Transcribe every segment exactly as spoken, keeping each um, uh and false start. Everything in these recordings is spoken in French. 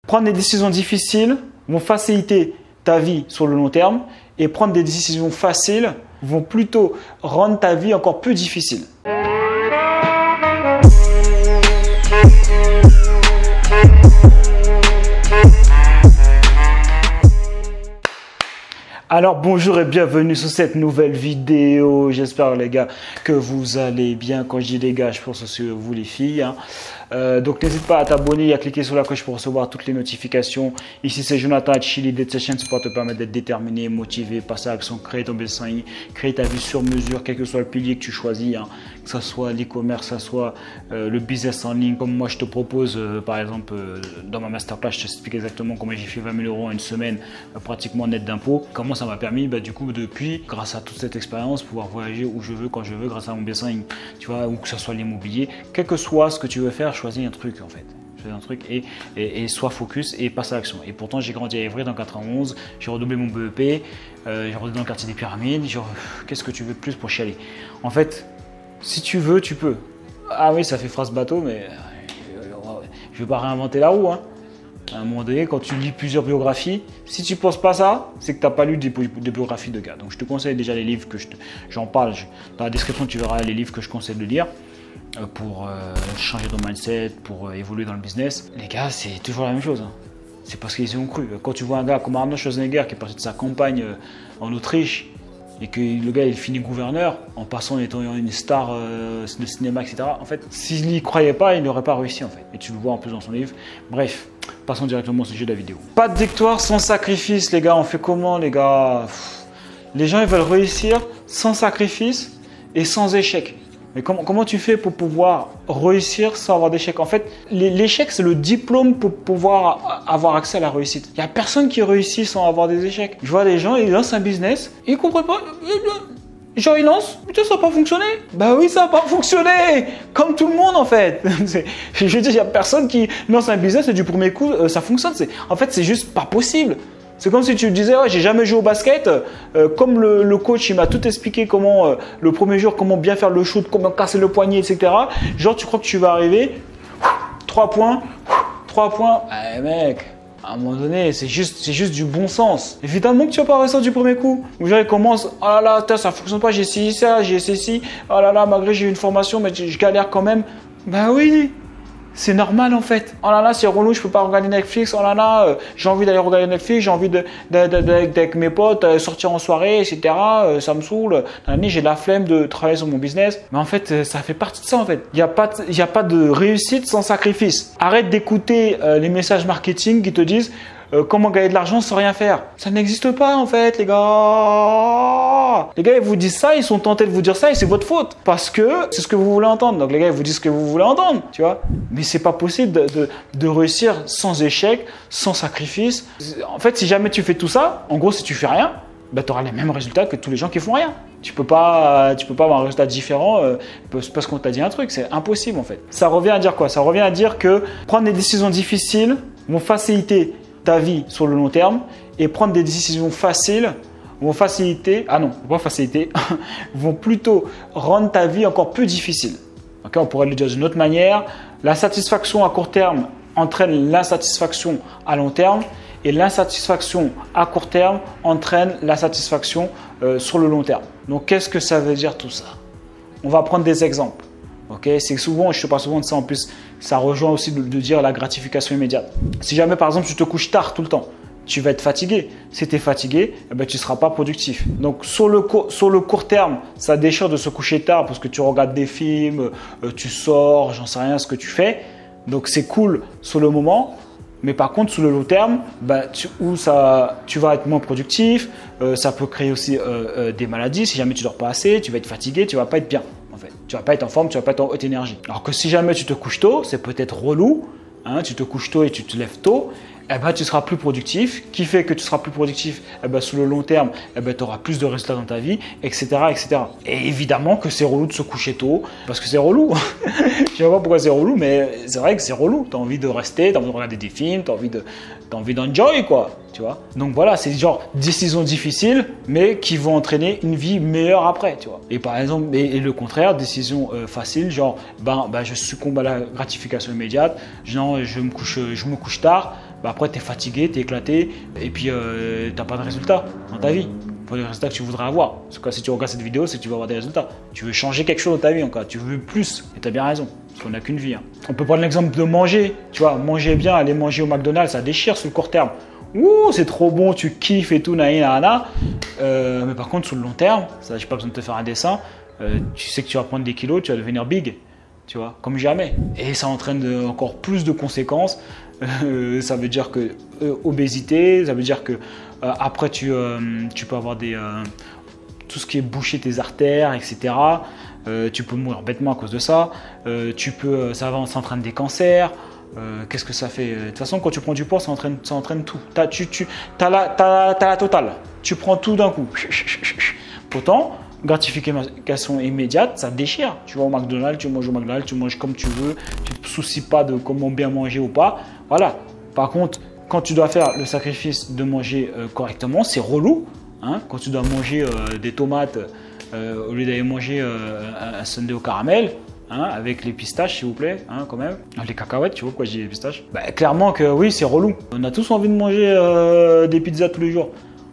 Prendre des décisions difficiles vont faciliter ta vie sur le long terme et prendre des décisions faciles vont plutôt rendre ta vie encore plus difficile. Alors bonjour et bienvenue sur cette nouvelle vidéo. J'espère les gars que vous allez bien. Quand je dis les gars, je pense aussi vous les filles. Hein. Euh, donc n'hésite pas à t'abonner et à cliquer sur la cloche pour recevoir toutes les notifications. Ici c'est Jonathan Hatchi, l'idée de cette chaîne c'est pour te permettre d'être déterminé, motivé, passer à l'action, créer ton business en ligne, créer ta vie sur mesure, quel que soit le pilier que tu choisis, hein. Que ce soit l'e-commerce, que ce soit euh, le business en ligne. Comme moi je te propose euh, par exemple euh, dans ma masterclass, je t'explique exactement comment j'ai fait vingt mille euros en une semaine euh, pratiquement net d'impôts. Comment ça m'a permis bah, du coup depuis, grâce à toute cette expérience, pouvoir voyager où je veux, quand je veux, grâce à mon business en ligne, tu vois, ou que ce soit l'immobilier, quel que soit ce que tu veux faire, choisis un truc en fait. Choisis un truc et, et, et sois focus et passe à l'action. Et pourtant j'ai grandi à Évry dans quatre-vingt-onze, j'ai redoublé mon B E P, euh, j'ai redoublé dans le quartier des Pyramides, genre qu'est-ce que tu veux de plus pour chialer? En fait, si tu veux, tu peux. Ah oui, ça fait phrase bateau, mais je ne vais pas réinventer la roue, hein. À un moment donné, quand tu lis plusieurs biographies, si tu ne penses pas ça, c'est que tu n'as pas lu des, des biographies de gars. Donc je te conseille déjà les livres que j'en parle. Je, dans la description, tu verras les livres que je conseille de lire euh, pour euh, changer ton mindset, pour euh, évoluer dans le business. Les gars, c'est toujours la même chose. Hein. C'est parce qu'ils y ont cru. Quand tu vois un gars comme Arnold Schwarzenegger qui est parti de sa campagne euh, en Autriche et que le gars il finit gouverneur en passant en étant une star euh, de cinéma, et cetera. En fait, s'il n'y croyait pas, il n'aurait pas réussi en fait. Et tu le vois en plus dans son livre. Bref. Passons directement au sujet de la vidéo. Pas de victoire sans sacrifice, les gars. On fait comment, les gars? Les gens, ils veulent réussir sans sacrifice et sans échec. Mais comment, comment tu fais pour pouvoir réussir sans avoir d'échec? En fait, l'échec, c'est le diplôme pour pouvoir avoir accès à la réussite. Il n'y a personne qui réussit sans avoir des échecs. Je vois des gens, ils lancent un business, ils ne comprennent pas. Genre, ils lancent, putain, ça n'a pas fonctionné. Bah oui, ça n'a pas fonctionné. Comme tout le monde, en fait. Je veux dire, il n'y a personne qui lance un business et du premier coup, euh, ça fonctionne. En fait, c'est juste pas possible. C'est comme si tu disais, ouais, j'ai jamais joué au basket. Euh, comme le, le coach, il m'a tout expliqué comment, euh, le premier jour, comment bien faire le shoot, comment casser le poignet, et cetera. Genre, tu crois que tu vas arriver, trois points, trois points. Eh mec. À un moment donné, c'est juste, c'est juste du bon sens. Évidemment que tu vas pas réussir du premier coup. Ou genre, il commence, oh là là, ça fonctionne pas, j'ai essayé ça, j'ai essayé ci, oh là là, malgré j'ai eu une formation, mais je galère quand même. Ben oui, c'est normal en fait. Oh là là, c'est relou, je peux pas regarder Netflix. Oh là là, euh, j'ai envie d'aller regarder Netflix, j'ai envie de, de, de, de, avec mes potes, euh, sortir en soirée, et cetera. Euh, ça me saoule. J'ai la flemme de travailler sur mon business. Mais en fait, euh, ça fait partie de ça en fait. Il n'y a pas de, il y a pas de réussite sans sacrifice. Arrête d'écouter euh, les messages marketing qui te disent euh, comment gagner de l'argent sans rien faire. Ça n'existe pas en fait, les gars. Les gars, ils vous disent ça, ils sont tentés de vous dire ça et c'est votre faute. Parce que c'est ce que vous voulez entendre. Donc les gars, ils vous disent ce que vous voulez entendre, tu vois. Mais c'est pas possible de, de, de réussir sans échec, sans sacrifice. En fait, si jamais tu fais tout ça, en gros, si tu fais rien, bah, tu auras les mêmes résultats que tous les gens qui font rien. Tu peux pas, tu peux pas avoir un résultat différent euh, parce qu'on t'a dit un truc. C'est impossible en fait. Ça revient à dire quoi? Ça revient à dire que prendre des décisions difficiles vont faciliter ta vie sur le long terme et prendre des décisions faciles vont faciliter, ah non, pas faciliter, vont plutôt rendre ta vie encore plus difficile. Okay, on pourrait le dire d'une autre manière. La satisfaction à court terme entraîne l'insatisfaction à long terme et l'insatisfaction à court terme entraîne la satisfaction euh, sur le long terme. Donc, qu'est-ce que ça veut dire tout ça? On va prendre des exemples. Okay, c'est souvent, je te parle souvent de ça en plus, ça rejoint aussi de, de dire la gratification immédiate. Si jamais par exemple tu te couches tard tout le temps, tu vas être fatigué. Si tu es fatigué, eh ben, tu ne seras pas productif. Donc, sur le, sur le court terme, ça déchire de se coucher tard parce que tu regardes des films, euh, tu sors, j'en sais rien ce que tu fais. Donc, c'est cool sur le moment. Mais par contre, sur le long terme, ben, tu, où ça, tu vas être moins productif. Euh, ça peut créer aussi euh, euh, des maladies. Si jamais tu ne dors pas assez, tu vas être fatigué, tu ne vas pas être bien. En fait. Tu ne vas pas être en forme, tu ne vas pas être en haute énergie. Alors que si jamais tu te couches tôt, c'est peut-être relou. Hein, tu te couches tôt et tu te lèves tôt. Eh ben, tu seras plus productif. Qui fait que tu seras plus productif? Eh ben, sur le long terme, eh ben, tu auras plus de résultats dans ta vie, et cetera, et cetera. Et évidemment que c'est relou de se coucher tôt, parce que c'est relou. Je ne sais pas pourquoi c'est relou, mais c'est vrai que c'est relou. Tu as envie de rester, tu as envie de regarder des films, tu as envie de, t'as envie d'enjoy, quoi. Tu vois. Donc voilà, c'est genre décisions difficiles, mais qui vont entraîner une vie meilleure après, tu vois. Et par exemple, et, et le contraire, décisions euh, faciles, genre, ben, ben, je succombe à la gratification immédiate, genre, je me couche, je me couche tard. bah après tu es fatigué, tu es éclaté et puis euh, tu n'as pas de résultat dans ta vie. Pas les résultats que tu voudrais avoir. En tout cas, si tu regardes cette vidéo, c'est que tu vas avoir des résultats. Tu veux changer quelque chose dans ta vie, en cas. Tu veux plus. Et tu as bien raison. Parce qu'on n'a qu'une vie. Hein. On peut prendre l'exemple de manger. Tu vois, manger bien, aller manger au McDonald's, ça déchire sur le court terme. Ouh, c'est trop bon, tu kiffes et tout, na, na, na. Euh, mais par contre, sur le long terme, ça, j'ai pas besoin de te faire un dessin. Euh, tu sais que tu vas prendre des kilos, tu vas devenir big. Tu vois, comme jamais. Et ça entraîne de, encore plus de conséquences. Euh, ça veut dire que euh, obésité, ça veut dire que euh, après tu, euh, tu peux avoir des, euh, tout ce qui est boucher tes artères, et cetera. Euh, tu peux mourir bêtement à cause de ça. Euh, tu peux, ça va, ça entraîne des cancers. Euh, Qu'est-ce que ça fait? De toute façon, quand tu prends du poids, ça entraîne, ça entraîne tout. T'as, tu, tu, t'as la, t'as, t'as la totale. Tu prends tout d'un coup. Pourtant, gratification immédiate, ça déchire. Tu vas au McDonald's, tu manges au McDonald's, tu manges comme tu veux, tu ne te soucies pas de comment bien manger ou pas. Voilà. Par contre, quand tu dois faire le sacrifice de manger euh, correctement, c'est relou. Hein, quand tu dois manger euh, des tomates euh, au lieu d'aller manger euh, un, un sundae au caramel, hein, avec les pistaches, s'il vous plaît, hein, quand même. Les cacahuètes, tu vois pourquoi je dis les pistaches? Bah, clairement que oui, c'est relou. On a tous envie de manger euh, des pizzas tous les jours.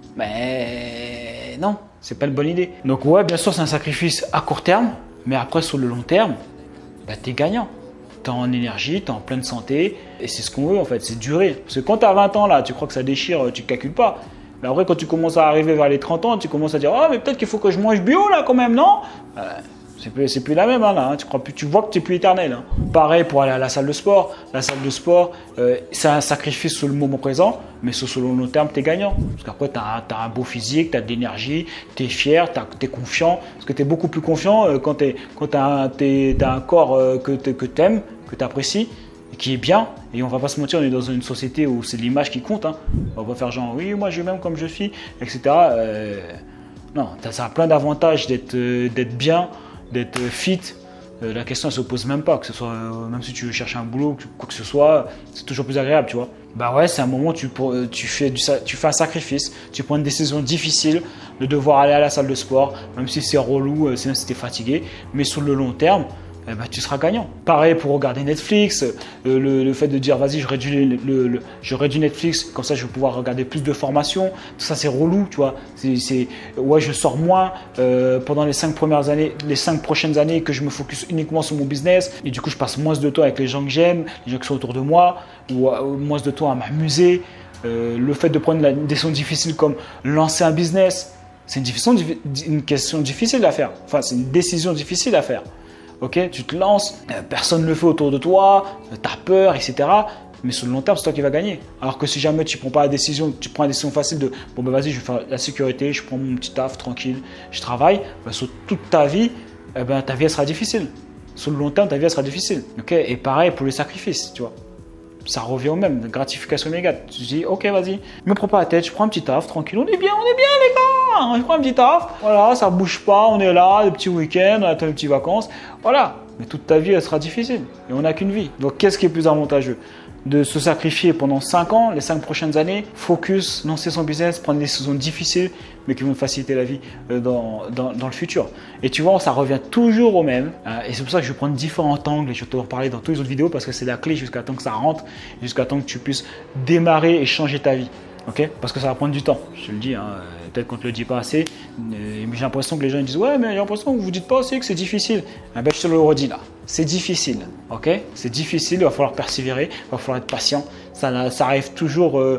Mais non. C'est pas une bonne idée. Donc ouais, bien sûr, c'est un sacrifice à court terme, mais après, sur le long terme, bah, tu es gagnant. Tu es en énergie, tu es en pleine santé, et c'est ce qu'on veut en fait, c'est durer. Parce que quand tu as vingt ans, là, tu crois que ça déchire, tu ne calcules pas. Mais après, quand tu commences à arriver vers les trente ans, tu commences à dire « Ah, oh, mais peut-être qu'il faut que je mange bio là quand même, non euh, ?» C'est plus, plus la même, hein, là, hein. Tu, crois plus, tu vois que tu n'es plus éternel. Hein. Pareil pour aller à la salle de sport. La salle de sport, euh, c'est un sacrifice sur le moment présent, mais sur le long terme, tu es gagnant. Parce qu'après, tu as, as un beau physique, tu as de l'énergie, tu es fier, tu es confiant. Parce que tu es beaucoup plus confiant euh, quand tu as, as un corps euh, que tu aimes, que tu apprécies, et qui est bien. Et on va pas se mentir, on est dans une société où c'est l'image qui compte. Hein. On va faire genre, oui, moi je m'aime comme je suis, et cetera. Euh, non, ça a plein d'avantages d'être euh, d'être bien, d'être fit. Euh, la question ne se pose même pas, que ce soit, euh, même si tu veux chercher un boulot, quoi que ce soit, c'est toujours plus agréable, tu vois. Bah ouais, c'est un moment où tu, tu, fais du, tu fais un sacrifice, tu prends une décision difficile de devoir aller à la salle de sport, même si c'est relou, euh, même si tu es fatigué, mais sur le long terme, eh ben, tu seras gagnant. Pareil pour regarder Netflix, euh, le, le fait de dire vas-y je réduis, le, le, le, je réduis Netflix, comme ça je vais pouvoir regarder plus de formations, tout ça c'est relou, tu vois. C'est, c'est, ouais, je sors moins euh, pendant les cinq premières années, les cinq prochaines années que je me focus uniquement sur mon business et du coup je passe moins de temps avec les gens que j'aime, les gens qui sont autour de moi, ou euh, moins de temps à m'amuser. Euh, le fait de prendre une décision difficile comme lancer un business, c'est une, décision, une question difficile à faire, enfin c'est une décision difficile à faire. Ok, tu te lances, personne ne le fait autour de toi, tu as peur, et cetera. Mais sur le long terme, c'est toi qui vas gagner. Alors que si jamais tu ne prends pas la décision, tu prends la décision facile de bon ben vas-y, je vais faire la sécurité, je prends mon petit taf tranquille, je travaille, ben, sur toute ta vie, eh ben, ta vie elle sera difficile. Sur le long terme, ta vie elle sera difficile. Ok, et pareil pour le sacrifice, tu vois. Ça revient au même, gratification immédiate. Tu te dis, ok, vas-y, me prends pas la tête, je prends un petit taf, tranquille, on est bien, on est bien, les gars. Je prends un petit taf, voilà, ça bouge pas, on est là, des petits week-ends, on attend les petites vacances, voilà. Mais toute ta vie, elle sera difficile et on n'a qu'une vie. Donc, qu'est-ce qui est plus avantageux? De se sacrifier pendant cinq ans, les cinq prochaines années, focus, lancer son business, prendre des décisions difficiles, mais qui vont faciliter la vie dans, dans, dans le futur. Et tu vois, ça revient toujours au même. Et c'est pour ça que je vais prendre différents angles et je vais te en parler dans toutes les autres vidéos parce que c'est la clé jusqu'à temps que ça rentre, jusqu'à temps que tu puisses démarrer et changer ta vie. Okay, parce que ça va prendre du temps, je te le dis, hein. Peut-être qu'on ne te le dit pas assez, mais j'ai l'impression que les gens ils disent ouais mais j'ai l'impression que vous ne dites pas assez que c'est difficile. Eh ben, je te le redis là, c'est difficile, ok? C'est difficile, il va falloir persévérer, il va falloir être patient, ça, ça arrive toujours euh,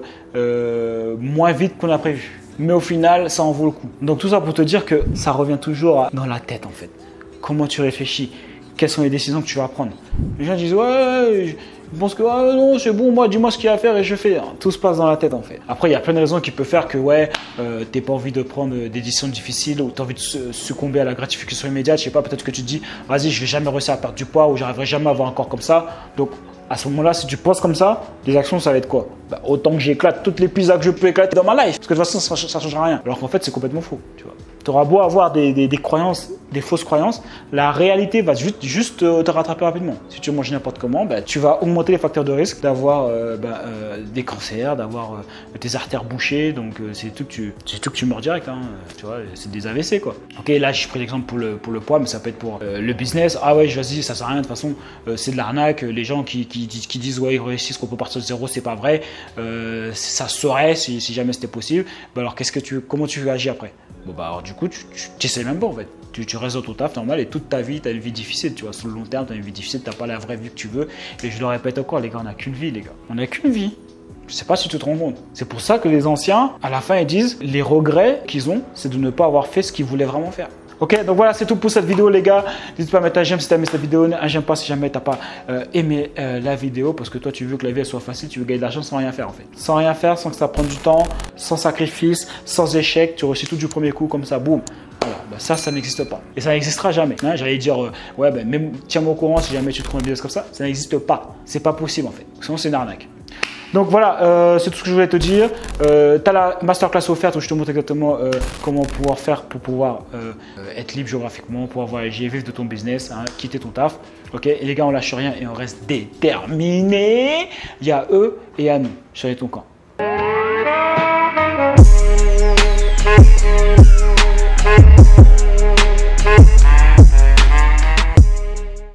euh, moins vite qu'on a prévu. Mais au final, ça en vaut le coup. Donc tout ça pour te dire que ça revient toujours dans la tête en fait. Comment tu réfléchis, quelles sont les décisions que tu vas prendre. Les gens disent ouais, je pense que ah, non, c'est bon, moi, dis-moi ce qu'il y a à faire et je fais. Tout se passe dans la tête en fait. Après, il y a plein de raisons qui peuvent faire que ouais, euh, t'as pas envie de prendre des décisions difficiles ou t'as envie de succomber à la gratification immédiate. Je sais pas, peut-être que tu te dis, vas-y, je vais jamais réussir à perdre du poids ou j'arriverai jamais à avoir un corps comme ça. Donc à ce moment-là, si tu penses comme ça, les actions, ça va être quoi? Bah, autant que j'éclate toutes les pizzas que je peux éclater dans ma life. Parce que de toute façon, ça ne changera rien. Alors qu'en fait, c'est complètement faux. Tu vois. Tu auras beau avoir des, des, des croyances des fausses croyances, la réalité va juste, juste te rattraper rapidement. Si tu manges n'importe comment, bah, tu vas augmenter les facteurs de risque d'avoir euh, bah, euh, des cancers, d'avoir euh, tes artères bouchées. Donc euh, c'est tout que tu, c'est tout que tu meurs direct. Hein, tu vois, c'est des A V C quoi. Ok, là j'ai pris l'exemple pour le, pour le poids, mais ça peut être pour euh, le business. Ah ouais, vas-y, ça sert à rien. De toute façon, euh, c'est de l'arnaque. Les gens qui, qui, qui disent ouais, ils réussissent, qu'on peut partir de zéro, c'est pas vrai. Euh, ça se saurait si, si jamais c'était possible. Bah, alors qu'est-ce que tu, comment tu agis après? Bon bah alors du coup tu, tu, tu essaies même pas en fait, tu, tu restes dans ton taf normal et toute ta vie tu as une vie difficile, tu vois, sur le long terme tu as une vie difficile, tu n'as pas la vraie vie que tu veux. Et je le répète encore les gars, on n'a qu'une vie les gars, on n'a qu'une vie. Je sais pas si tu te rends compte. C'est pour ça que les anciens à la fin ils disent les regrets qu'ils ont c'est de ne pas avoir fait ce qu'ils voulaient vraiment faire. Ok, donc voilà, c'est tout pour cette vidéo les gars. N'hésite pas à mettre un j'aime si tu as aimé cette vidéo, un j'aime pas si jamais tu n'as pas euh, aimé euh, la vidéo, parce que toi tu veux que la vie elle soit facile, tu veux gagner de l'argent sans rien faire en fait. Sans rien faire, sans que ça prenne du temps, sans sacrifice, sans échec, tu réussis tout du premier coup comme ça, boum. Voilà, bah ça, ça n'existe pas. Et ça n'existera jamais. Hein, j'allais dire, euh, ouais, ben même tiens-moi au courant si jamais tu trouves une vidéo comme ça, ça n'existe pas. C'est pas possible en fait. Sinon c'est une arnaque. Donc voilà, euh, c'est tout ce que je voulais te dire. Euh, tu as la masterclass offerte où je te montre exactement euh, comment pouvoir faire pour pouvoir euh, être libre géographiquement, pouvoir voyager, vivre de ton business, hein, quitter ton taf. Ok, et les gars, on lâche rien et on reste déterminés. Il y a eux et à nous. Choisis ton camp.